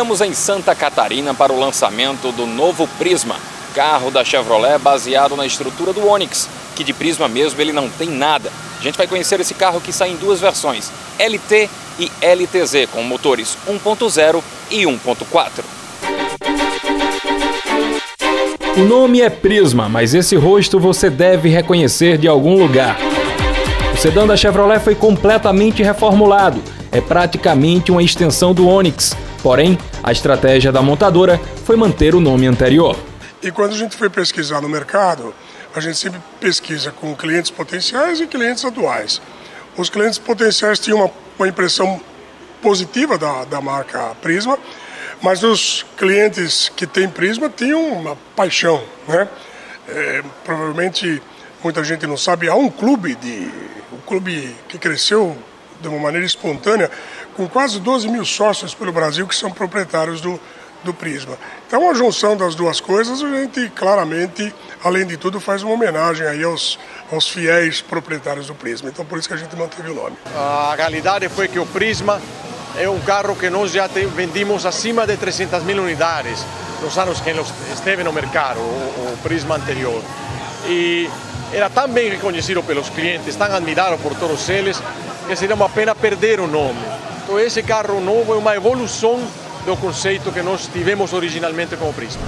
Estamos em Santa Catarina para o lançamento do novo Prisma, carro da Chevrolet baseado na estrutura do Onix, que de Prisma mesmo ele não tem nada. A gente vai conhecer esse carro que sai em duas versões, LT e LTZ, com motores 1.0 e 1.4. O nome é Prisma, mas esse rosto você deve reconhecer de algum lugar. O sedã da Chevrolet foi completamente reformulado. É praticamente uma extensão do Onix. Porém, a estratégia da montadora foi manter o nome anterior. E quando a gente foi pesquisar no mercado, a gente sempre pesquisa com clientes potenciais e clientes atuais. Os clientes potenciais tinham uma impressão positiva da marca Prisma, mas os clientes que têm Prisma tinham uma paixão, né? Provavelmente muita gente não sabe, há um clube que cresceu de uma maneira espontânea, com quase 12 mil sócios pelo Brasil que são proprietários do Prisma. Então, a junção das duas coisas, a gente claramente, além de tudo, faz uma homenagem aí aos fiéis proprietários do Prisma. Então, por isso que a gente manteve o nome. A realidade foi que o Prisma é um carro que nós já vendimos acima de 300 mil unidades nos anos que ele esteve no mercado, o Prisma anterior. E era tão bem reconhecido pelos clientes, tão admirado por todos eles, que seria uma pena perder o nome. Então esse carro novo é uma evolução do conceito que nós tivemos originalmente com o Prisma.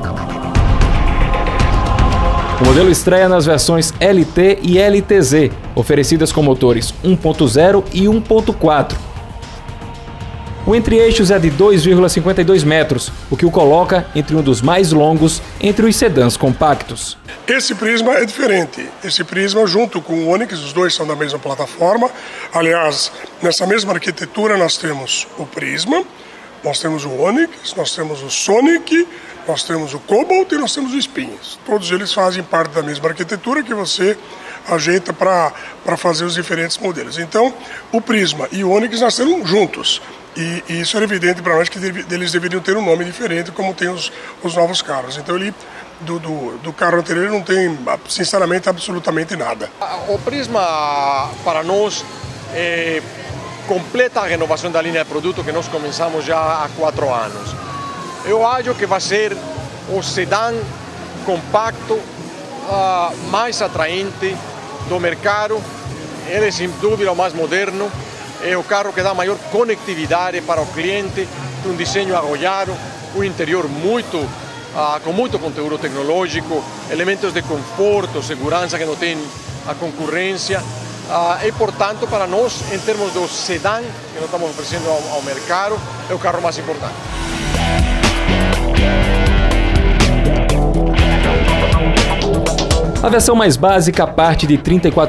O modelo estreia nas versões LT e LTZ, oferecidas com motores 1.0 e 1.4. O entre-eixos é de 2,52 metros, o que o coloca entre um dos mais longos entre os sedãs compactos. Esse Prisma é diferente. Esse Prisma, junto com o Onix, os dois são da mesma plataforma. Aliás, nessa mesma arquitetura nós temos o Prisma, nós temos o Onix, nós temos o Sonic, nós temos o Cobalt e nós temos o Spins. Todos eles fazem parte da mesma arquitetura que você ajeita para fazer os diferentes modelos. Então, o Prisma e o Onix nasceram juntos. E isso era evidente para nós que eles deveriam ter um nome diferente, como tem os novos carros. Então, ele do carro anterior não tem, sinceramente, absolutamente nada. O Prisma, para nós, completa a renovação da linha de produto que nós começamos já há 4 anos. Eu acho que vai ser o sedã compacto mais atraente do mercado. Ele é, sem dúvida, o mais moderno. É o carro que dá maior conectividade para o cliente, um desenho arrojado, um interior com muito conteúdo tecnológico, elementos de conforto, segurança que não tem a concorrência. E, portanto, para nós, em termos do sedã que nós estamos oferecendo ao mercado, é o carro mais importante. A versão mais básica parte de R$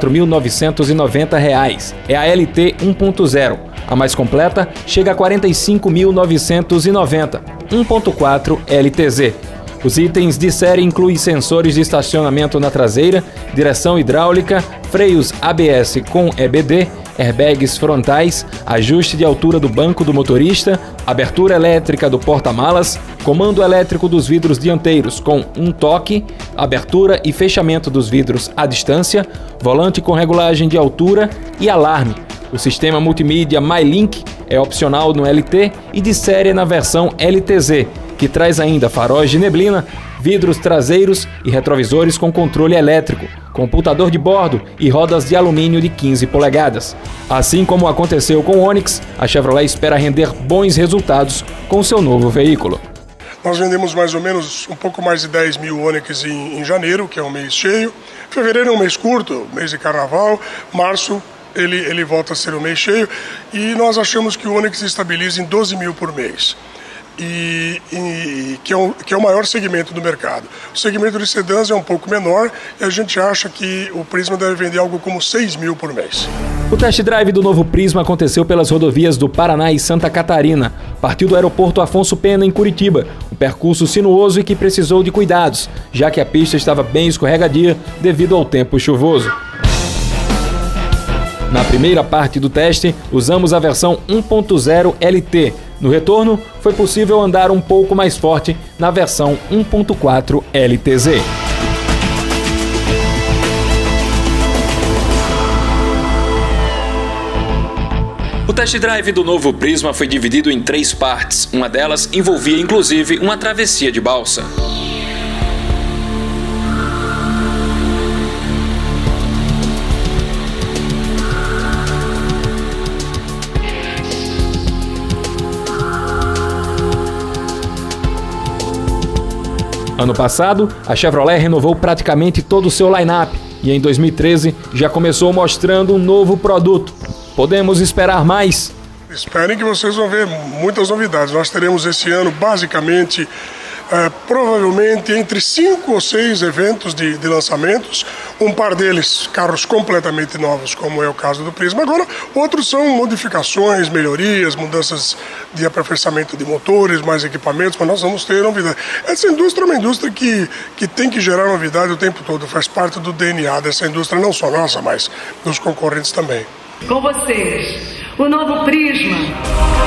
34.990. É a LT 1.0. A mais completa chega a R$ 45.990. 1.4 LTZ. Os itens de série incluem sensores de estacionamento na traseira, direção hidráulica, freios ABS com EBD, airbags frontais, ajuste de altura do banco do motorista, abertura elétrica do porta-malas, comando elétrico dos vidros dianteiros com um toque, abertura e fechamento dos vidros à distância, volante com regulagem de altura e alarme. O sistema multimídia MyLink é opcional no LT e de série na versão LTZ, que traz ainda faróis de neblina, vidros traseiros e retrovisores com controle elétrico, computador de bordo e rodas de alumínio de 15 polegadas. Assim como aconteceu com o Onix, a Chevrolet espera render bons resultados com seu novo veículo. Nós vendemos mais ou menos um pouco mais de 10 mil Onix em janeiro, que é um mês cheio. Fevereiro é um mês curto, mês de carnaval. Março ele volta a ser um mês cheio. E nós achamos que o Onix estabiliza em 12 mil por mês. Que é o maior segmento do mercado. O segmento de sedãs é um pouco menor e a gente acha que o Prisma deve vender algo como 6 mil por mês. O test drive do novo Prisma aconteceu pelas rodovias do Paraná e Santa Catarina. Partiu do aeroporto Afonso Pena, em Curitiba, um percurso sinuoso e que precisou de cuidados, já que a pista estava bem escorregadia devido ao tempo chuvoso. Na primeira parte do teste, usamos a versão 1.0 LT. No retorno, foi possível andar um pouco mais forte na versão 1.4 LTZ. O test drive do novo Prisma foi dividido em 3 partes. Uma delas envolvia inclusive uma travessia de balsa. Ano passado, a Chevrolet renovou praticamente todo o seu line-up e em 2013 já começou mostrando um novo produto. Podemos esperar mais? Esperem que vocês vão ver muitas novidades. Nós teremos esse ano, basicamente, provavelmente entre 5 ou 6 eventos de lançamentos. Um par deles, carros completamente novos, como é o caso do Prisma. Agora, outros são modificações, melhorias, mudanças de aperfeiçoamento de motores, mais equipamentos, mas nós vamos ter novidade. Essa indústria é uma indústria que tem que gerar novidade o tempo todo. Faz parte do DNA dessa indústria, não só nossa, mas dos concorrentes também. Com vocês, o novo Prisma.